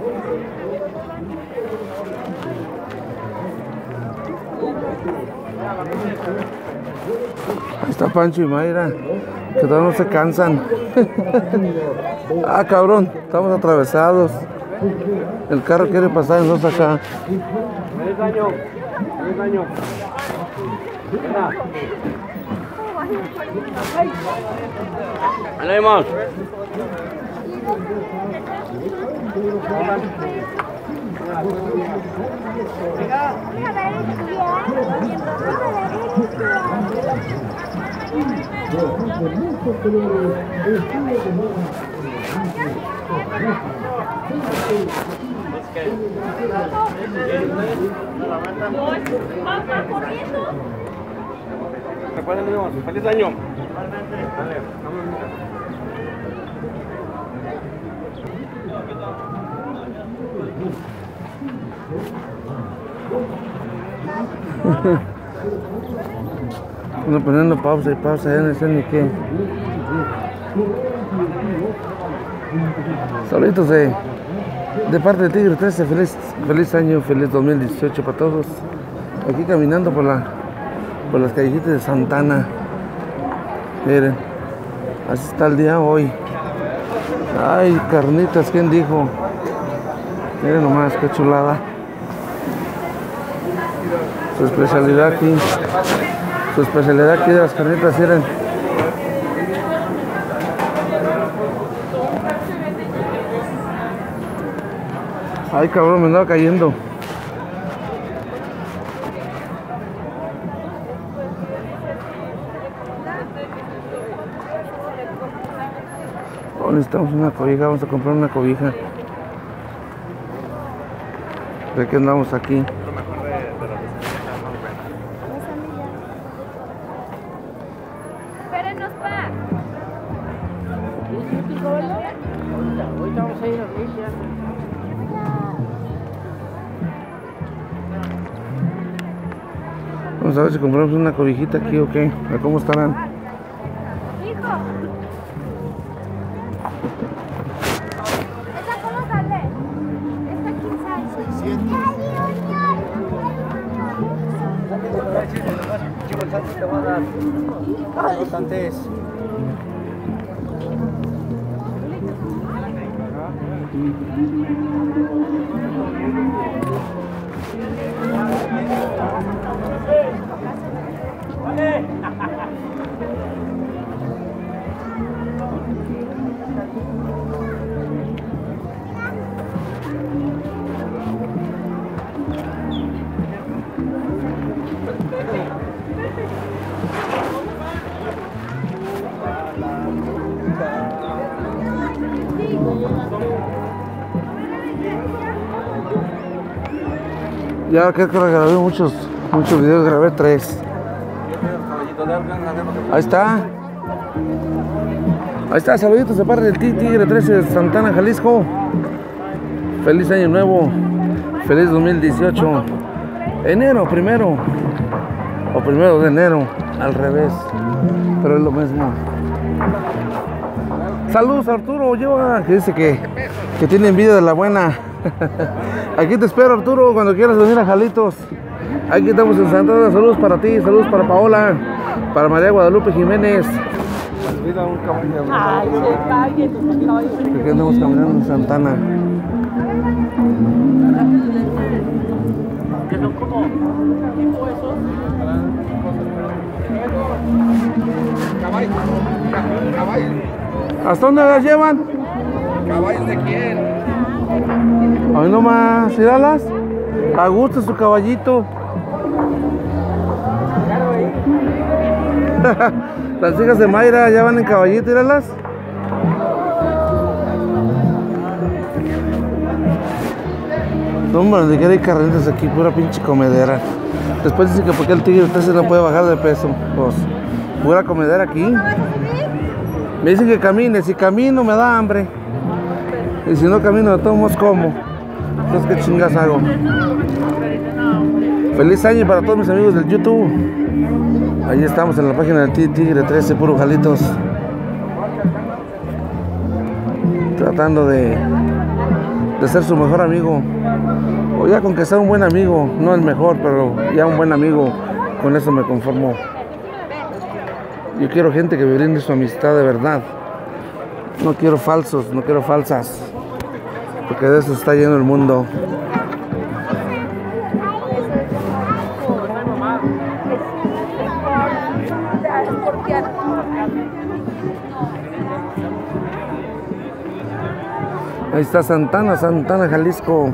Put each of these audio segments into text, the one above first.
Ahí está Pancho y Mayra, que todavía no se cansan. Ah, cabrón, estamos atravesados. El carro quiere pasar y nosotros acá. ¡Feliz año! ¡Feliz año! ¡Ahí vamos! ¡Feliz año! Uno poniendo pausa y pausa, ya no sé ni qué. Saluditos de parte de Tigre 13, feliz año, feliz 2018 para todos. Aquí caminando por las callecitas de Santana. Miren, así está el día hoy. Ay, carnitas, ¿quién dijo? Miren nomás, qué chulada. Su especialidad aquí de las carnitas, miren. Ay, cabrón, me andaba cayendo. Oh, necesitamos una cobija, vamos a comprar una cobija. ¿De qué andamos aquí? Espérenos, pa. Ahorita vamos a ir a Villa. Vamos a ver si compramos una cobijita aquí o qué. A cómo estarán. Hijo. ¿Esta cómo sale? Esta 15. Te voy a dar bastantes. Ya creo que grabé muchos videos, grabé 3. Ahí está. Ahí está, saluditos de parte del Tigre 13 de Santana, Jalisco. Feliz año nuevo. Feliz 2018. Enero primero. O 1 de enero. Al revés. Pero es lo mismo. Saludos Arturo, lleva, que dice que tiene envidia de la buena. Aquí te espero Arturo, cuando quieras venir a Jalitos. Aquí estamos en Santana, saludos para ti, saludos para Paola, para María Guadalupe Jiménez. Ay, se calle, tu caballo. Aquí andamos caminando en Santana. Que son como tipo esos. Caballos. ¿Hasta dónde las llevan? ¿Caballos de quién? Ay, nomás, ¿íralas? A gusto su caballito. Las hijas de Mayra ya van en caballito, ¿íralas? No, hombre, donde quiera hay carretas aquí, pura pinche comedera. Después dicen que porque el Tigre 13 no puede bajar de peso. Pues, pura comedera aquí. Me dicen que camine, si camino me da hambre. Y si no camino de todos modos como. Entonces, ¿qué chingas hago? Feliz año para todos mis amigos del YouTube. Ahí estamos en la página del Tigre 13, puro Jalitos. Tratando de de ser su mejor amigo. O ya con que sea un buen amigo, no el mejor, pero ya un buen amigo, con eso me conformo. Yo quiero gente que me brinde su amistad de verdad. No quiero falsos, no quiero falsas, porque de eso está lleno el mundo. Ahí está Santana, Santana, Jalisco.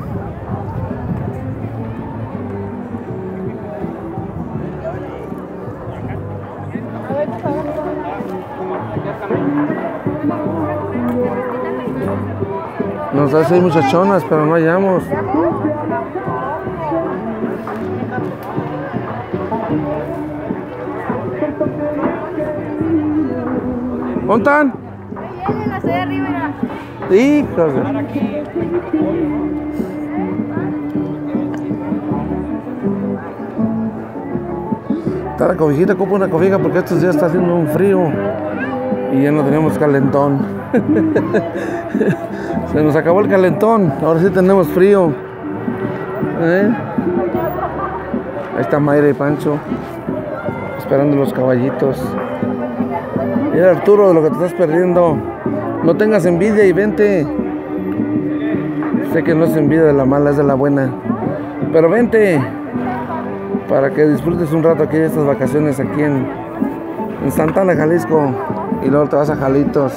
No sé si hay muchachonas, pero no hallamos. ¿Dónde están? Ahí vienen las de arriba, mira. Hijos de... Está la cobijita, ocupo una cobija porque estos días está haciendo un frío y ya no tenemos calentón. Se nos acabó el calentón, ahora sí tenemos frío. Ahí está Mayra y Pancho esperando los caballitos. Mira, Arturo, de lo que te estás perdiendo. No tengas envidia y vente. Sé que no es envidia de la mala, es de la buena. Pero vente para que disfrutes un rato aquí de estas vacaciones aquí en Santana, Jalisco. Y luego te vas a Jalitos.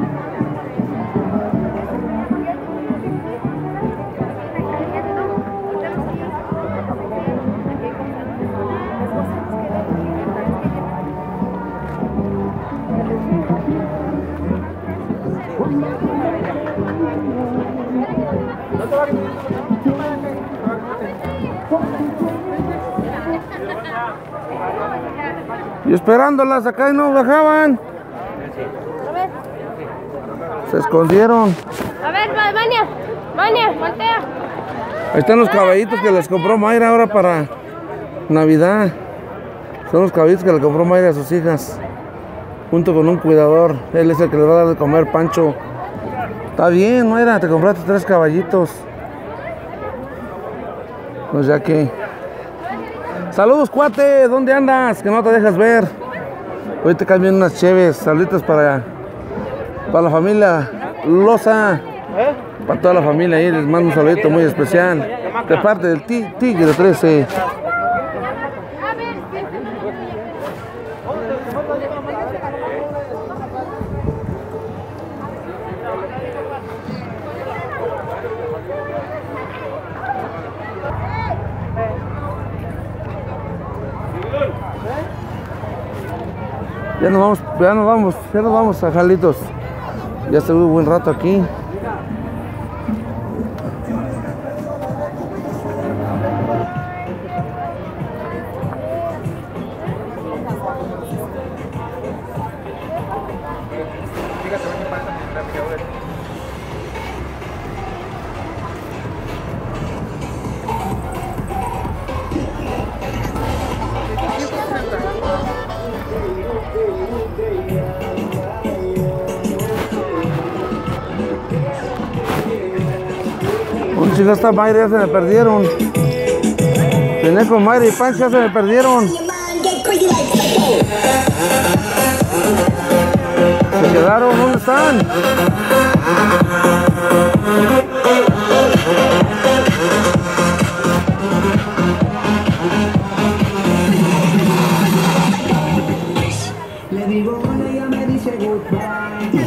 Y esperándolas acá y no bajaban. Se escondieron. A ver, Mania, voltea. Ahí están los caballitos que les compró Mayra ahora para Navidad. Son los caballitos que le compró Mayra a sus hijas, junto con un cuidador. Él es el que les va a dar de comer, Pancho. Está bien, Mayra, te compraste 3 caballitos. Pues ya que... Saludos, cuate, ¿dónde andas? Que no te dejas ver. Hoy te cambian unas cheves. Saluditos para la familia Loza. Para toda la familia ahí, les mando un saludito muy especial. De parte del Tigre 13. Ya nos vamos a Jalitos. Ya estuve un buen rato aquí. Si no está Mayra, ya se me perdieron. Tenía con Mayra y Pancho, ya se me perdieron. Se quedaron, ¿dónde están? Le digo hola, ella me dice goodbye.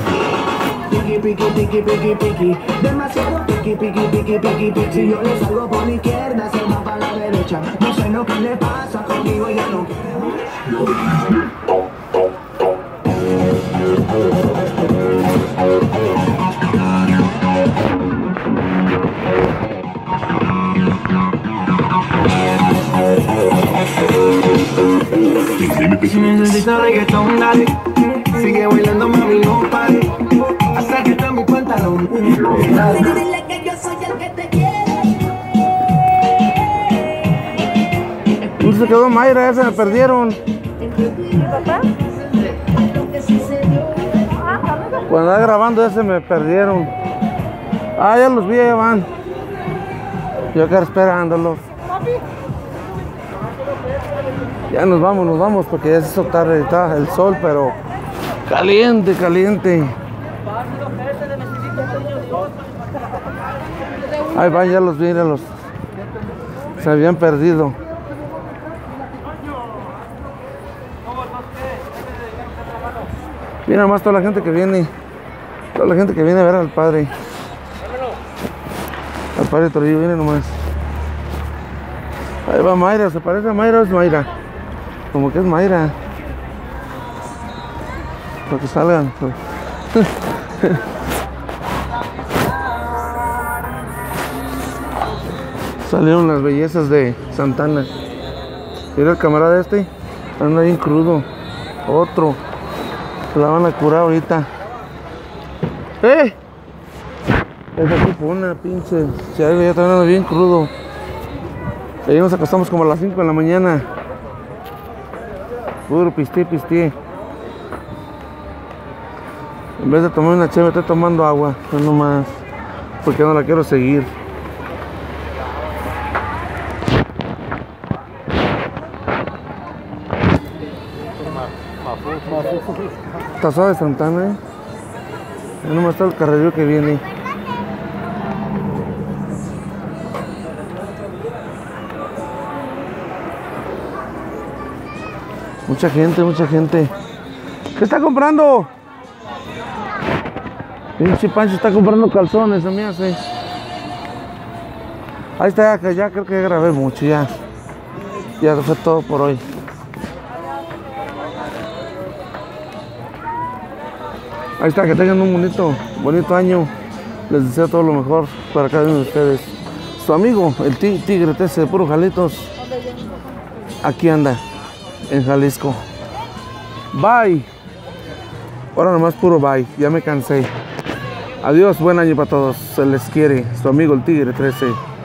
Piqui, demasiado piqui. Si yo le salgo por la izquierda, se va para la derecha. No sé lo que le pasa conmigo, ella no quiere. Si necesitas reggaetón, dale. Sigue bailando, mami, no pare. Acércate a mi pantalón. Dile que yo soy el que te quiere. ¿Dónde se quedó Mayra? Ya se me perdieron. ¿Mi papá? Cuando andaba grabando ya se me perdieron. Ah, ya los vi, ya van. Yo acá esperándolos. Ya nos vamos porque ya se hizo tarde, está el sol, pero caliente, caliente. Ahí van, ya los vi, míralos. Se habían perdido. Mira más toda la gente que viene. Toda la gente que viene a ver al padre. Al padre Trujillo, viene nomás. Ahí va Mayra, ¿se parece a Mayra o es Mayra? Como que es Mayra. Para que salgan. Salieron las bellezas de Santana. Mira el camarada este. Anda bien crudo. Otro. Se la van a curar ahorita. ¡Eh! Esa tipo una pinche. Ya está andando bien crudo. Ahí nos acostamos como a las 5 de la mañana. Puro pisté. En vez de tomar una cheve, estoy tomando agua. No nomás. Porque no la quiero seguir. Está suave Santana, Ya nomás está el carrerío que viene. Mucha gente. ¿Qué está comprando? Pinche Pancho está comprando calzones, se me hace. Ahí está, ya creo que grabé mucho, ya. Ya fue todo por hoy. Ahí está, que tengan un bonito año. Les deseo todo lo mejor para cada uno de ustedes. Su amigo, el Tigre 13 de Puro Jalitos. Aquí anda, en Jalisco. Bye. Ahora nomás puro bye, ya me cansé. Adiós, buen año para todos. Se les quiere. Su amigo, el Tigre 13.